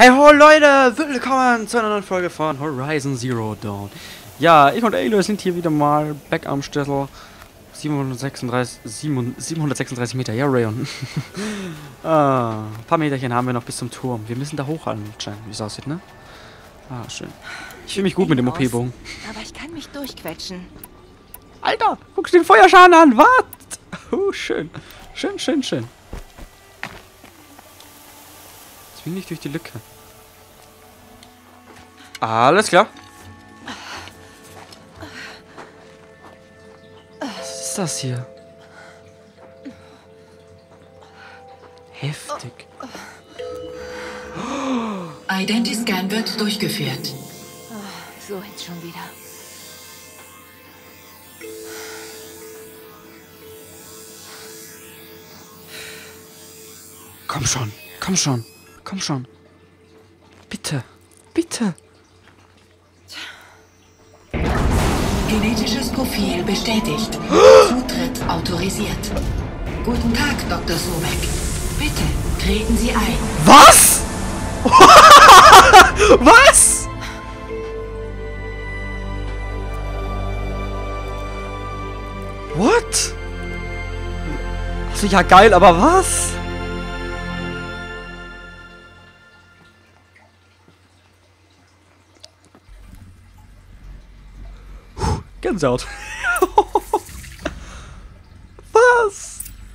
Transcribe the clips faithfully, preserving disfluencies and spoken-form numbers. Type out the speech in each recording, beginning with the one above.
Hey ho Leute, willkommen zu einer neuen Folge von Horizon Zero Dawn. Ja, ich und Aloy sind hier wieder mal back am Stessel. siebenhundertsechsunddreißig, siebenhundertsechsunddreißig Meter, ja Rayon. ah, ein paar Meterchen haben wir noch bis zum Turm. Wir müssen da hoch anscheinend, wie es aussieht, ne? Ah, schön. Ich fühle mich gut mit dem O P-Bogen. Aber ich kann mich durchquetschen. Alter, guckst du den Feuerschaden an, was? Oh, schön. Schön, schön, schön. Zwing nicht durch die Lücke. Alles klar. Was ist das hier? Heftig. Identiscan wird durchgeführt. Oh, so jetzt schon wieder. Komm schon, komm schon, komm schon. Bitte, bitte. Genetisches Profil bestätigt. Zutritt autorisiert. Guten Tag, Doktor Sobek. Bitte, treten Sie ein. Was? Was? What? Also ja geil, aber was? Puh, Gänsehaut. Was?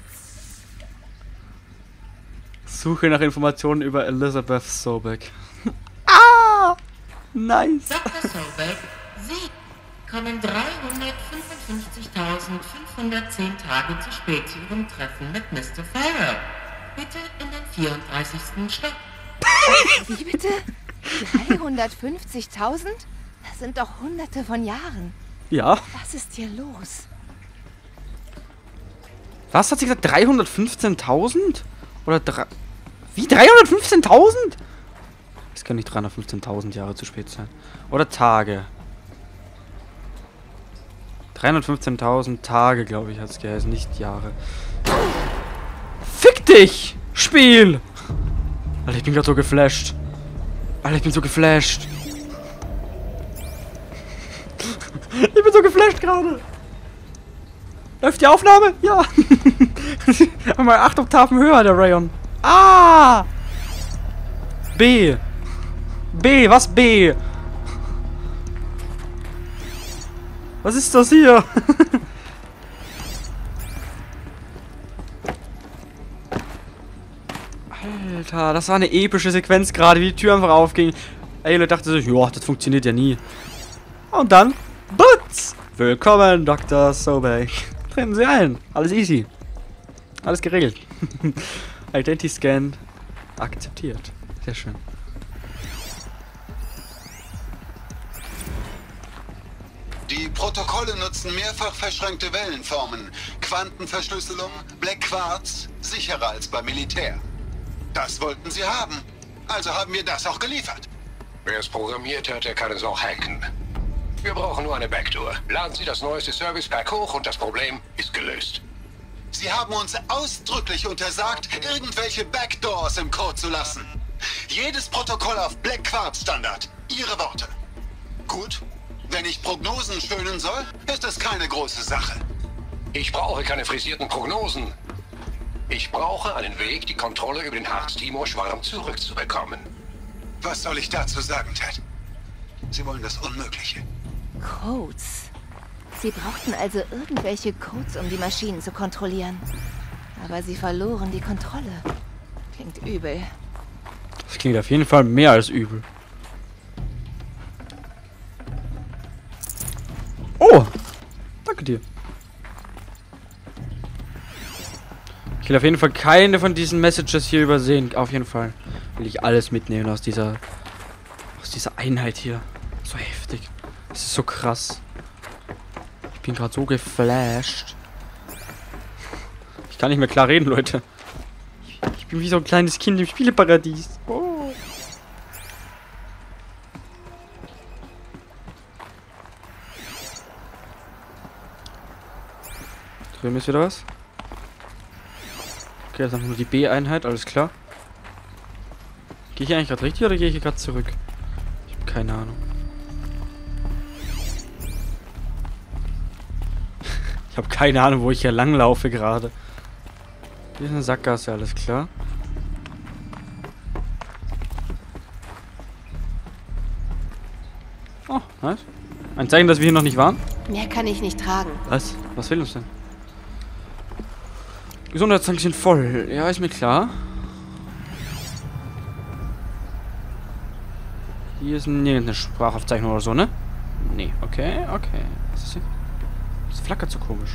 Suche nach Informationen über Elizabeth Sobek. Ah! Nice! Doktor Sobek, Sie kommen dreihundertfünfundfünfzigtausendfünfhundertzehn Tage zu spät zu Ihrem Treffen mit Mister Farrer. Bitte in den vierunddreißigsten Stock. Wie bitte? dreihundertfünfzigtausend? Das sind doch hunderte von Jahren. Ja. Was ist hier los? Was hat sie gesagt? dreihundertfünfzehntausend? Oder drei... Wie? dreihundertfünfzehntausend? Es können nicht dreihundertfünfzehntausend Jahre zu spät sein. Oder Tage. dreihundertfünfzehntausend Tage, glaube ich, hat es geheißen, nicht Jahre. Fick dich! Spiel! Alter, ich bin gerade so geflasht. Alter, ich bin so geflasht. Ich bin so geflasht gerade. Läuft die Aufnahme? Ja. Mal acht Oktaven höher, der Rayon. Ah! B. B, was B? Was ist das hier? Alter, das war eine epische Sequenz gerade, wie die Tür einfach aufging. Aloy dachte so, ja, das funktioniert ja nie. Und dann, Butz! Willkommen, Doktor Sobek. Treten Sie ein. Alles easy. Alles geregelt. Identiscan akzeptiert. Sehr schön. Die Protokolle nutzen mehrfach verschränkte Wellenformen, Quantenverschlüsselung, Black Quartz, sicherer als beim Militär. Das wollten sie haben. Also haben wir das auch geliefert. Wer es programmiert hat, der kann es auch hacken. Wir brauchen nur eine Backdoor. Laden Sie das neueste Service Pack hoch und das Problem ist gelöst. Sie haben uns ausdrücklich untersagt, irgendwelche Backdoors im Code zu lassen. Jedes Protokoll auf Black Quartz Standard. Ihre Worte. Gut. Wenn ich Prognosen schönen soll, ist das keine große Sache. Ich brauche keine frisierten Prognosen. Ich brauche einen Weg, die Kontrolle über den Harz-Timor-Schwarm zurückzubekommen. Was soll ich dazu sagen, Ted? Sie wollen das Unmögliche. Codes. Sie brauchten also irgendwelche Codes, um die Maschinen zu kontrollieren. Aber sie verloren die Kontrolle. Klingt übel. Das klingt auf jeden Fall mehr als übel. Oh! Danke dir. Ich will auf jeden Fall keine von diesen Messages hier übersehen. Auf jeden Fall will ich alles mitnehmen aus dieser aus dieser Einheit hier. So heftig. Das ist so krass. Ich bin gerade so geflasht. Ich kann nicht mehr klar reden, Leute. Ich, ich bin wie so ein kleines Kind im Spieleparadies. Oh. Drüben ist wieder was. Okay, das ist einfach nur die B-Einheit, alles klar. Gehe ich eigentlich gerade richtig oder gehe ich gerade zurück? Ich habe keine Ahnung. Ich habe keine Ahnung, wo ich hier langlaufe gerade. Hier ist eine Sackgasse, alles klar. Oh, nice. Ein Zeichen, dass wir hier noch nicht waren? Mehr kann ich nicht tragen. Was? Was will uns denn? Gesundheitstank sind voll. Ja, ist mir klar. Hier ist nirgendeine Sprachaufzeichnung oder so, ne? Nee, okay, okay. Was ist hier? Das flackert so komisch.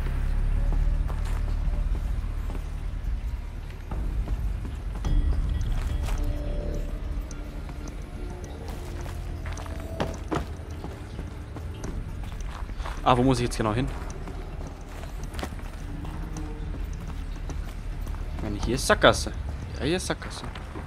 Ah, wo muss ich jetzt genau hin? Ich meine, hier ist Sackgasse. Ja, hier ist Sackgasse.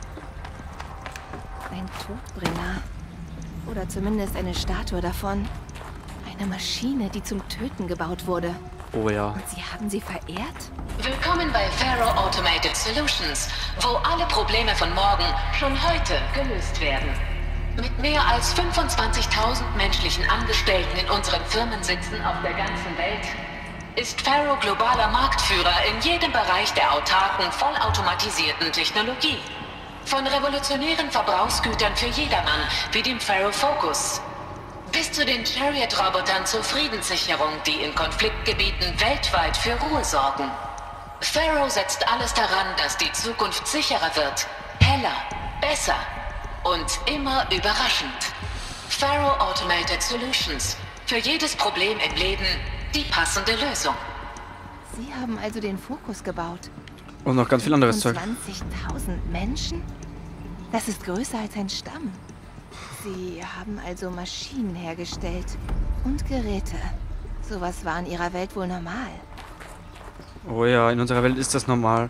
Ein Todbringer. Oder zumindest eine Statue davon. Eine Maschine, die zum Töten gebaut wurde. Oh ja. Und Sie haben sie verehrt? Willkommen bei Faro Automated Solutions, wo alle Probleme von morgen schon heute gelöst werden. Mit mehr als fünfundzwanzigtausend menschlichen Angestellten in unseren Firmensitzen auf der ganzen Welt ist Faro globaler Marktführer in jedem Bereich der autarken, vollautomatisierten Technologie. Von revolutionären Verbrauchsgütern für jedermann, wie dem Faro Focus, bis zu den Chariot-Robotern zur Friedenssicherung, die in Konfliktgebieten weltweit für Ruhe sorgen. Faro setzt alles daran, dass die Zukunft sicherer wird, heller, besser und immer überraschend. Faro Automated Solutions. Für jedes Problem im Leben die passende Lösung. Sie haben also den Fokus gebaut. Und noch ganz viel anderes Zeug. zwanzigtausend Menschen? Das ist größer als ein Stamm. Sie haben also Maschinen hergestellt und Geräte. Sowas war in Ihrer Welt wohl normal. Oh ja, in unserer Welt ist das normal.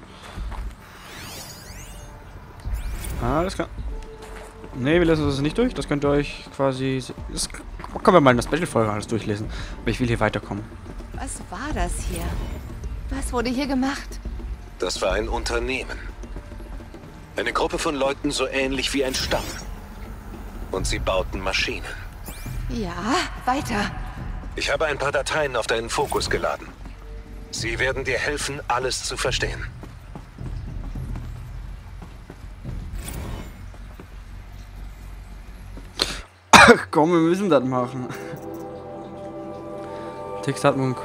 Alles klar. Ne, wir lesen das nicht durch. Das könnt ihr euch quasi... Das können wir mal in der Special-Folge alles durchlesen. Aber ich will hier weiterkommen. Was war das hier? Was wurde hier gemacht? Das war ein Unternehmen. Eine Gruppe von Leuten so ähnlich wie ein Stamm. Und sie bauten Maschinen. Ja, weiter. Ich habe ein paar Dateien auf deinen Fokus geladen. Sie werden dir helfen, alles zu verstehen. Ach komm, wir müssen das machen. Textatmung.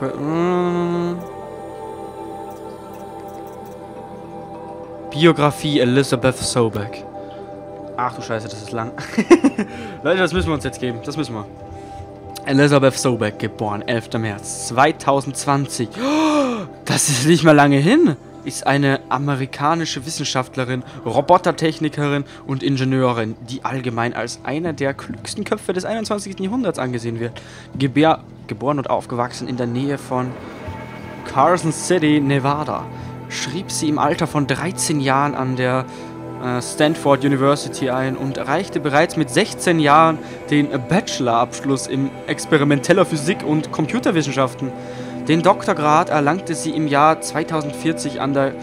Biografie Elizabeth Sobeck. Ach du Scheiße, das ist lang. Leute, das müssen wir uns jetzt geben. Das müssen wir. Elizabeth Sobeck, geboren elfter März zweitausendzwanzig. Das ist nicht mal lange hin. Ist eine amerikanische Wissenschaftlerin, Robotertechnikerin und Ingenieurin, die allgemein als einer der klügsten Köpfe des einundzwanzigsten Jahrhunderts angesehen wird. Gebär, geboren und aufgewachsen in der Nähe von Carson City, Nevada, schrieb sie im Alter von dreizehn Jahren an der äh, Stanford University ein und erreichte bereits mit sechzehn Jahren den Bachelorabschluss in experimenteller Physik und Computerwissenschaften. Den Doktorgrad erlangte sie im Jahr zweitausendvierzig an der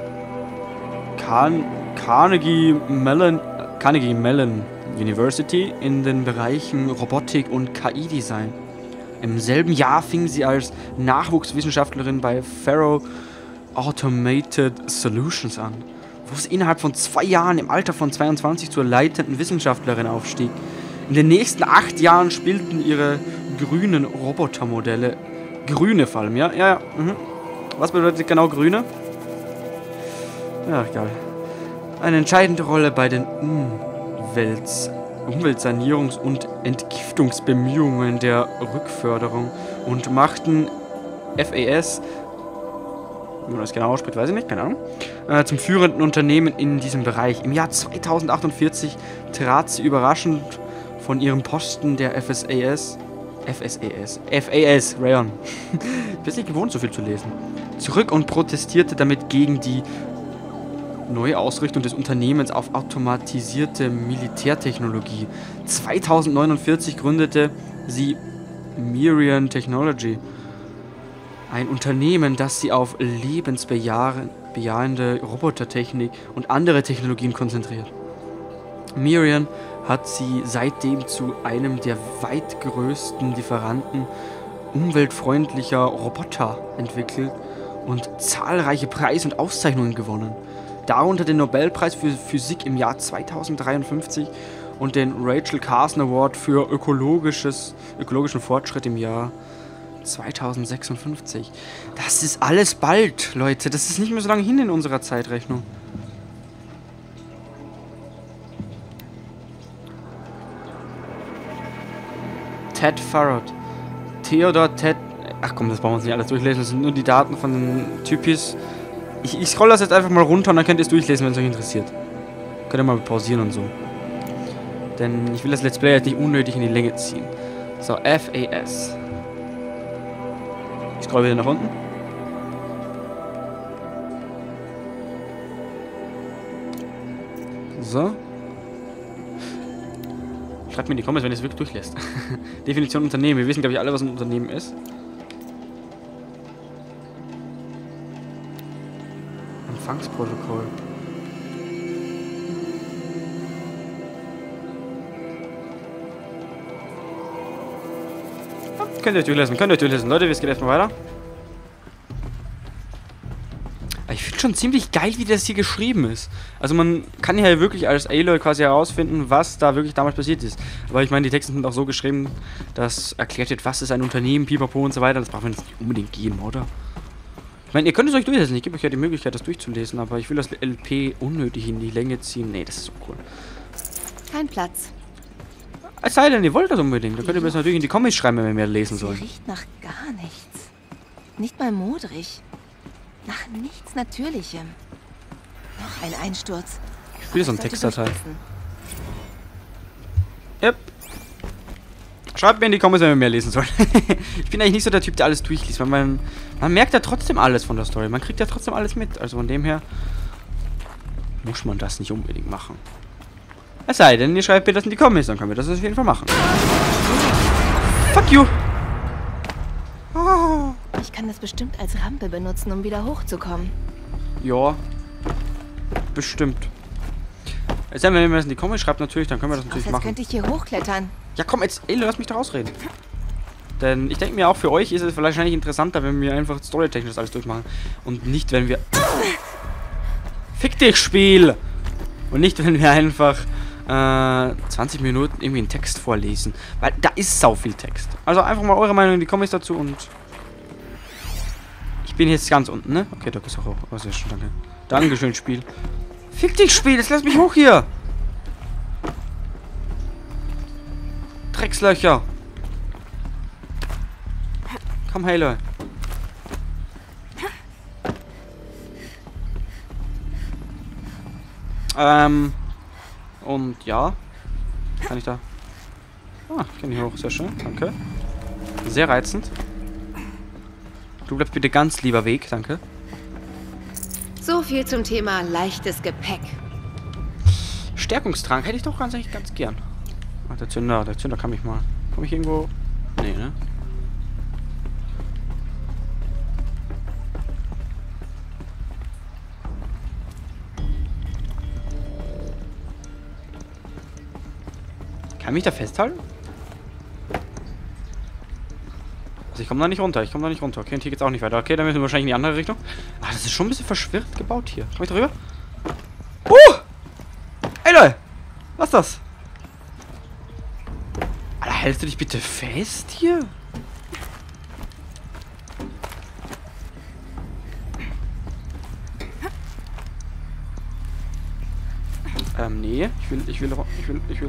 Carn Carnegie Mellon Carnegie Mellon University in den Bereichen Robotik und K I-Design. Im selben Jahr fing sie als Nachwuchswissenschaftlerin bei Faro Automated Solutions an, wo sie innerhalb von zwei Jahren im Alter von zweiundzwanzig zur leitenden Wissenschaftlerin aufstieg. In den nächsten acht Jahren spielten ihre grünen Robotermodelle Grüne vor allem, ja? Ja, ja. Mhm. Was bedeutet genau grüne? Ja, egal. Eine entscheidende Rolle bei den Umwelts Umweltsanierungs- und Entgiftungsbemühungen der Rückförderung und machten F A S, wie man das genau ausspricht, weiß ich nicht, keine Ahnung, äh, zum führenden Unternehmen in diesem Bereich. Im Jahr zweitausendachtzig trat sie überraschend von ihrem Posten der F S A S F S A S. F A S, Rayon. Ich bin nicht gewohnt, so viel zu lesen. Zurück und protestierte damit gegen die neue Ausrichtung des Unternehmens auf automatisierte Militärtechnologie. zweitausendneunundvierzig gründete sie Miriam Technology, ein Unternehmen, das sie auf lebensbejahende Robotertechnik und andere Technologien konzentriert. Miriam hat sie seitdem zu einem der weit größten Lieferanten umweltfreundlicher Roboter entwickelt und zahlreiche Preise und Auszeichnungen gewonnen. Darunter den Nobelpreis für Physik im Jahr zweitausenddreiundfünfzig und den Rachel Carson Award für ökologisches, ökologischen Fortschritt im Jahr zweitausendsechsundfünfzig. Das ist alles bald, Leute. Das ist nicht mehr so lange hin in unserer Zeitrechnung. Ted Farrod. Theodor Ted... Ach komm, das brauchen wir uns nicht alles durchlesen. Das sind nur die Daten von den Typis. Ich, ich scroll das jetzt einfach mal runter und dann könnt ihr es durchlesen, wenn es euch interessiert. Könnt ihr mal pausieren und so. Denn ich will das Let's Play jetzt nicht unnötig in die Länge ziehen. So, F A S. Ich scroll wieder nach unten. So. Schreibt mir in die Comments, wenn ihr es wirklich durchlässt. Definition Unternehmen. Wir wissen, glaube ich, alle, was ein Unternehmen ist. Empfangsprotokoll. Ja, könnt ihr euch durchlesen, könnt ihr euch durchlesen. Leute, wir gehen erstmal weiter. Ich finde schon ziemlich geil, wie das hier geschrieben ist. Also man kann ja wirklich als Aloy quasi herausfinden, was da wirklich damals passiert ist. Aber ich meine, die Texte sind auch so geschrieben, dass erklärt wird, was ist ein Unternehmen, pipapo und so weiter. Das braucht man jetzt nicht unbedingt geben, oder? Ich meine, ihr könnt es euch durchlesen. Ich gebe euch ja die Möglichkeit, das durchzulesen. Aber ich will das L P unnötig in die Länge ziehen. Nee, das ist so cool. Kein Platz. Es sei denn, ihr wollt das unbedingt. Dann könnt ihr mir das natürlich in die Comments schreiben, wenn wir mehr lesen sollen. Sie riecht nach gar nichts. Nicht mal modrig. Nach nichts Natürlichem. Noch ein Einsturz. Ich spiele so einen Textdatei. Yep. Schreibt mir in die Comments, wenn wir mehr lesen sollen. Ich bin eigentlich nicht so der Typ, der alles durchliest, weil man, man merkt ja trotzdem alles von der Story. Man kriegt ja trotzdem alles mit. Also von dem her muss man das nicht unbedingt machen. Es sei denn, ihr schreibt mir das in die Comments, dann können wir das auf jeden Fall machen. Fuck you! Oh. Ich kann das bestimmt als Rampe benutzen, um wieder hochzukommen. Ja. Bestimmt. Es sei denn, wenn ihr mir das in die Comments schreibt, natürlich, dann können wir das natürlich Ach, jetzt machen. könnte ich hier hochklettern. Ja komm, jetzt, ey, lass mich da rausreden. Denn ich denke mir, auch für euch ist es wahrscheinlich interessanter, wenn wir einfach storytechnisch das alles durchmachen. Und nicht, wenn wir... Fick dich, Spiel! Und nicht, wenn wir einfach äh, zwanzig Minuten irgendwie einen Text vorlesen. Weil da ist sau viel Text. Also einfach mal eure Meinung in die Comments dazu und... Ich bin jetzt ganz unten, ne? Okay, da ist auch hoch. Oh, sehr schön, danke. Dankeschön, Spiel. Fick dich, Spiel! Jetzt lass mich hoch hier! Dreckslöcher! Komm, Halo. Ähm. Und ja. Kann ich da. Ah, ich kann hier hoch. Sehr schön. Danke. Sehr reizend. Du bleibst bitte ganz lieber Weg. Danke. So viel zum Thema leichtes Gepäck. Stärkungstrank hätte ich doch ganz, ganz gern. Ach, der Zünder. Der Zünder kann mich mal. Komm ich irgendwo. Nee, ne? Kann ich mich da festhalten? Also ich komme da nicht runter, ich komme da nicht runter. Okay, und hier geht's auch nicht weiter. Okay, dann müssen wir wahrscheinlich in die andere Richtung. Ah, das ist schon ein bisschen verschwirrt gebaut hier. Komm ich da rüber? Uh! Ey, Leute! Was ist das? Alter, hältst du dich bitte fest hier? Ähm, nee. Ich will, ich will, ich will, ich will...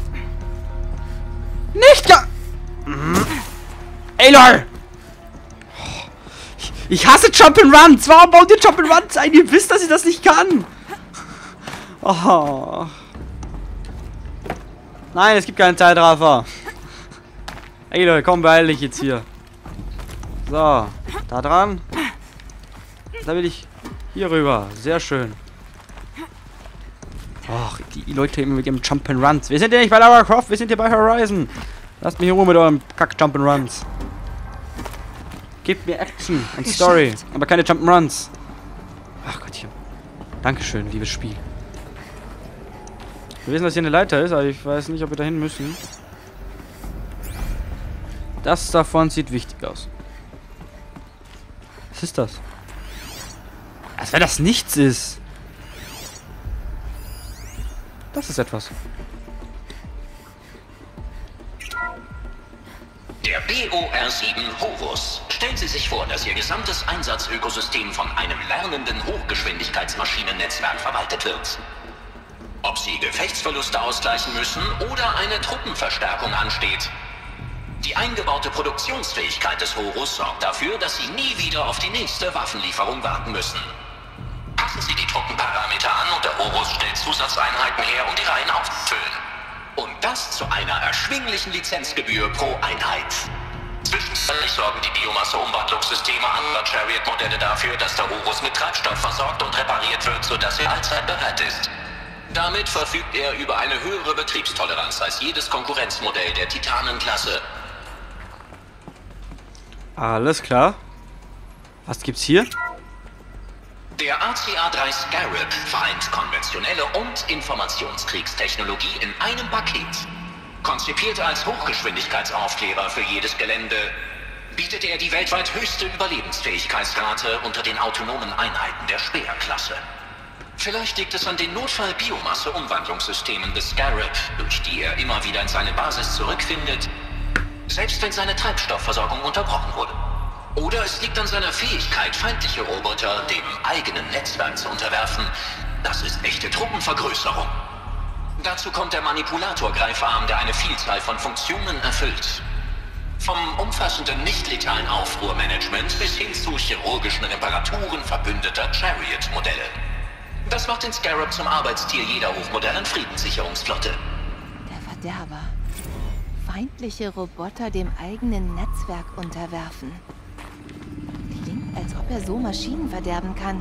Nicht ja! Mhm. Ey, lol! Ich, ich hasse Jump'n'Runs! Warum baut ihr Jump'n'Runs ein? Ihr wisst, dass ich das nicht kann! Oh. Nein, es gibt keinen Zeitraffer. Ey, Leute, komm, beeil dich jetzt hier. So, da dran. Da will ich hier rüber. Sehr schön. Ach, die Leute immer mit ihrem Jump'n'Runs. Wir sind ja nicht bei Lara Croft, wir sind hier bei Horizon. Lasst mich in Ruhe mit eurem Kack-Jump'n'Runs. Gebt mir Action und Story, aber keine Jump'n'Runs. Ach Gottchen. Dankeschön, liebes Spiel. Wir wissen, dass hier eine Leiter ist, aber ich weiß nicht, ob wir dahin müssen. Das davon sieht wichtig aus. Was ist das? Als wenn das nichts ist. Das ist etwas. Der B O R sieben Horus. Stellen Sie sich vor, dass Ihr gesamtes Einsatzökosystem von einem lernenden Hochgeschwindigkeitsmaschinennetzwerk verwaltet wird. Ob Sie Gefechtsverluste ausgleichen müssen oder eine Truppenverstärkung ansteht. Die eingebaute Produktionsfähigkeit des Horus sorgt dafür, dass Sie nie wieder auf die nächste Waffenlieferung warten müssen. Passen Sie die Truppenparameter an und der Horus stellt Zusatzeinheiten her, um die Reihen aufzufüllen. Und das zu einer erschwinglichen Lizenzgebühr pro Einheit. Zwischenzeitlich sorgen die Biomasse-Umwandlungssysteme anderer Chariot-Modelle dafür, dass der Horus mit Treibstoff versorgt und repariert wird, sodass er allzeit bereit ist. Damit verfügt er über eine höhere Betriebstoleranz als jedes Konkurrenzmodell der Titanenklasse. Alles klar. Was gibt's hier? Der A C A drei Scarab vereint konventionelle und Informationskriegstechnologie in einem Paket. Konzipiert als Hochgeschwindigkeitsaufklärer für jedes Gelände, bietet er die weltweit höchste Überlebensfähigkeitsrate unter den autonomen Einheiten der Speerklasse. Vielleicht liegt es an den Notfall-Biomasse-Umwandlungssystemen des Scarab, durch die er immer wieder in seine Basis zurückfindet, selbst wenn seine Treibstoffversorgung unterbrochen wurde. Oder es liegt an seiner Fähigkeit, feindliche Roboter dem eigenen Netzwerk zu unterwerfen. Das ist echte Truppenvergrößerung. Dazu kommt der Manipulator-Greifarm, der eine Vielzahl von Funktionen erfüllt. Vom umfassenden nicht-letalen Aufruhrmanagement bis hin zu chirurgischen Reparaturen verbündeter Chariot-Modelle. Das macht den Scarab zum Arbeitstier jeder hochmodernen Friedenssicherungsflotte. Der Verderber. Feindliche Roboter dem eigenen Netzwerk unterwerfen. Klingt, als ob er so Maschinen verderben kann.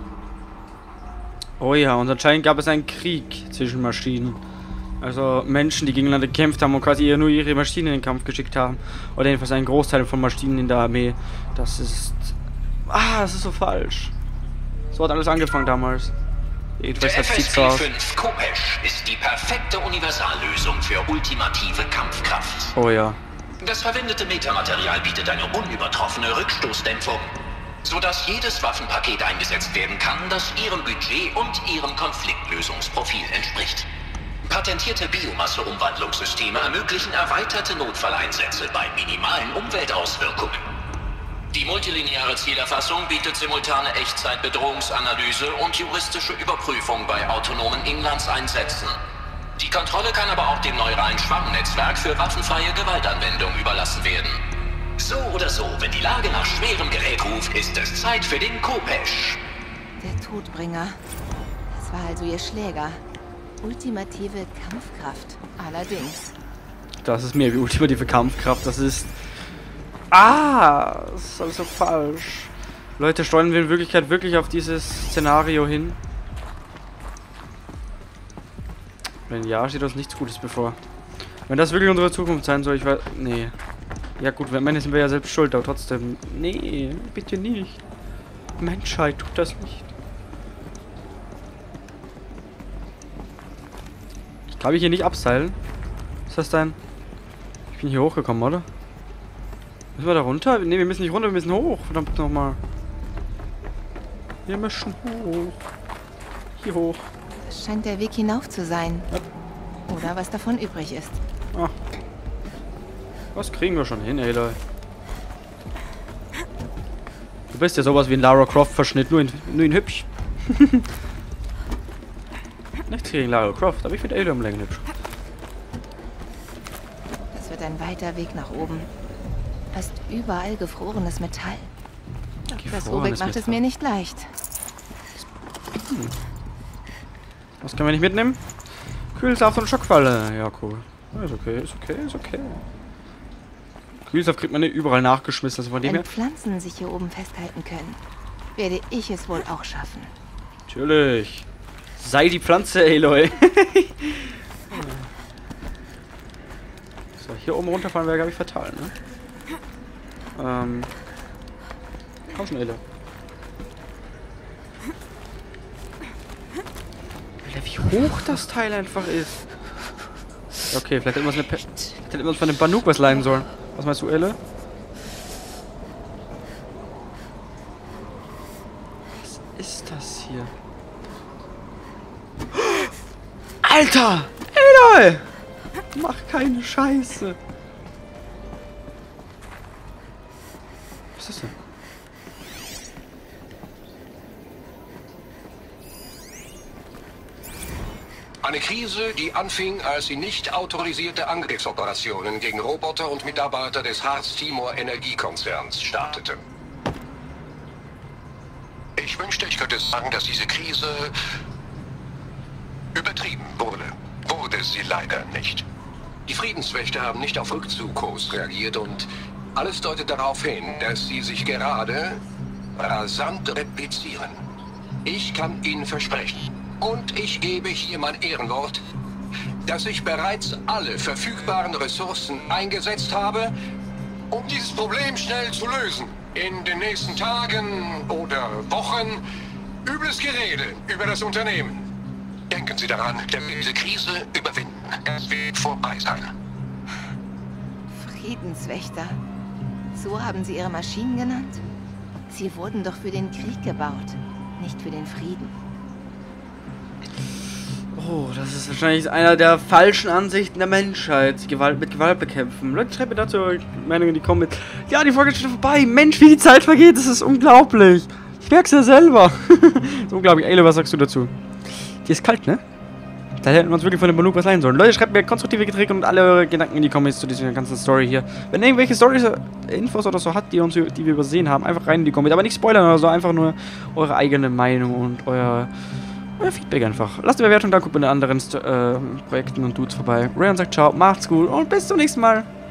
Oh ja, und anscheinend gab es einen Krieg zwischen Maschinen. Also Menschen, die gegeneinander gekämpft haben und quasi nur ihre Maschinen in den Kampf geschickt haben. Oder jedenfalls ein Großteil von Maschinen in der Armee. Das ist... Ah, das ist so falsch. So hat alles angefangen damals. Der F S P fünf Khopesh ist die perfekte Universallösung für ultimative Kampfkraft. Oh ja. Das verwendete Metamaterial bietet eine unübertroffene Rückstoßdämpfung, sodass jedes Waffenpaket eingesetzt werden kann, das Ihrem Budget und Ihrem Konfliktlösungsprofil entspricht. Patentierte Biomasse-Umwandlungssysteme ermöglichen erweiterte Notfalleinsätze bei minimalen Umweltauswirkungen. Die multilineare Zielerfassung bietet simultane Echtzeit-Bedrohungsanalyse und juristische Überprüfung bei autonomen Inlandseinsätzen. Die Kontrolle kann aber auch dem neuralen Schwarmnetzwerk für waffenfreie Gewaltanwendung überlassen werden. So oder so, wenn die Lage nach schwerem Gerät ruft, ist es Zeit für den Khopesh. Der Todbringer. Das war also ihr Schläger. Ultimative Kampfkraft. Allerdings. Das ist mehr wie ultimative Kampfkraft. Das ist... Ah! Das ist alles so falsch. Leute, steuern wir in Wirklichkeit wirklich auf dieses Szenario hin? Wenn ja, steht uns nichts Gutes bevor. Wenn das wirklich unsere Zukunft sein soll, ich weiß... Nee. Ja gut, wenn Männer sind wir ja selbst schuld, aber trotzdem... Nee, bitte nicht. Menschheit, tut das nicht. Ich kann mich hier nicht abseilen. Was ist das denn? Ich bin hier hochgekommen, oder? Müssen wir da runter? Ne, wir müssen nicht runter, wir müssen hoch. Verdammt nochmal. Wir müssen hoch. Hier hoch. Das scheint der Weg hinauf zu sein. Ja. Oder was davon übrig ist. Ah. Was kriegen wir schon hin, Aloy? Du bist ja sowas wie ein Lara Croft-Verschnitt, nur in, nur in hübsch. Nichts gegen Lara Croft, aber ich finde Aloy am Längen hübsch. Das wird ein weiter Weg nach oben. Fast überall gefrorenes Metall. Das Rubik macht es mir nicht leicht. Hm. Was können wir nicht mitnehmen? Kühlsaft und Schockfalle. Ja, cool. Ist okay, ist okay, ist okay. Kühlsaft kriegt man nicht überall nachgeschmissen. Also von dem Wenn her. Pflanzen sich hier oben festhalten können, werde ich es wohl auch schaffen. Natürlich. Sei die Pflanze, Aloy. So, hier oben runterfahren wäre, glaube ich, fatal, ne? Ähm. Komm schon, Aloy. Wie wie hoch das Teil einfach ist. Okay, vielleicht hätten wir uns, eine Pe vielleicht hätten wir uns von dem Banuk was leihen sollen. Was meinst du, Elle? Was ist das hier? Alter! Aloy! Mach keine Scheiße. Was ist das denn? Eine Krise, die anfing, als sie nicht autorisierte Angriffsoperationen gegen Roboter und Mitarbeiter des Harz Timor Energiekonzerns startete. Ich wünschte, ich könnte sagen, dass diese Krise übertrieben wurde. Wurde sie leider nicht. Die Friedenswächter haben nicht auf Rückzugkurs reagiert und alles deutet darauf hin, dass sie sich gerade rasant replizieren. Ich kann Ihnen versprechen, und ich gebe hier mein Ehrenwort, dass ich bereits alle verfügbaren Ressourcen eingesetzt habe, um dieses Problem schnell zu lösen. In den nächsten Tagen oder Wochen übles Gerede über das Unternehmen. Denken Sie daran, dass wir diese Krise überwinden. Es wird vorbei sein. Friedenswächter. So haben Sie Ihre Maschinen genannt? Sie wurden doch für den Krieg gebaut, nicht für den Frieden. Oh, das ist wahrscheinlich einer der falschen Ansichten der Menschheit. Gewalt mit Gewalt bekämpfen. Leute, schreibt mir dazu eure Meinung in die Comments. Ja, die Folge ist schon vorbei. Mensch, wie die Zeit vergeht. Das ist unglaublich. Ich merk's ja selber. Das ist unglaublich. Ey, was sagst du dazu? Die ist kalt, ne? Da hätten wir uns wirklich von dem Banuk was leihen sollen. Leute, schreibt mir konstruktive Kritik und alle eure Gedanken in die Comments zu dieser ganzen Story hier. Wenn ihr irgendwelche Storys, Infos oder so hat, die, uns, die wir übersehen haben, einfach rein in die Comments. Aber nicht spoilern oder so, einfach nur eure eigene Meinung und euer, euer Feedback einfach. Lasst eine Bewertung da, guckt bei den anderen äh, Projekten und Dudes vorbei. Rayon sagt ciao, macht's gut und bis zum nächsten Mal.